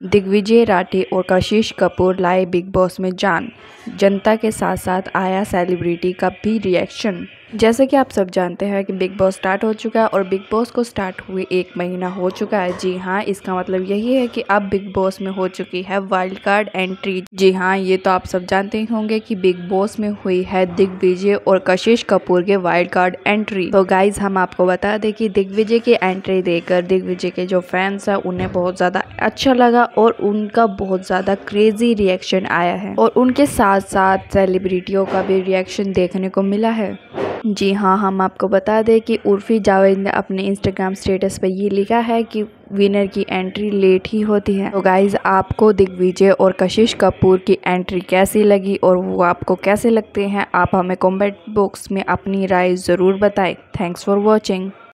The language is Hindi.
दिग्विजय राठी और कशिश कपूर लाए बिग बॉस में जान। जनता के साथ साथ आया सेलिब्रिटी का भी रिएक्शन। जैसे कि आप सब जानते हैं कि बिग बॉस स्टार्ट हो चुका है और बिग बॉस को स्टार्ट हुए 1 महीना हो चुका है। जी हाँ, इसका मतलब यही है कि अब बिग बॉस में हो चुकी है वाइल्ड कार्ड एंट्री। जी हाँ, ये तो आप सब जानते ही होंगे कि बिग बॉस में हुई है दिग्विजय और कशिश कपूर के वाइल्ड कार्ड एंट्री। तो गाइज हम आपको बता दें कि दिग्विजय की एंट्री देखकर दिग्विजय के जो फैंस है उन्हें बहुत ज्यादा अच्छा लगा और उनका बहुत ज्यादा क्रेजी रिएक्शन आया है और उनके साथ साथ सेलिब्रिटियों का भी रिएक्शन देखने को मिला है। जी हाँ, हम आपको बता दें कि उर्फी जावेद ने अपने इंस्टाग्राम स्टेटस पर ये लिखा है कि विनर की एंट्री लेट ही होती है। तो गाइज आपको दिग्विजय और कशिश कपूर की एंट्री कैसी लगी और वो आपको कैसे लगते हैं, आप हमें कमेंट बॉक्स में अपनी राय ज़रूर बताएं। Thanks for watching.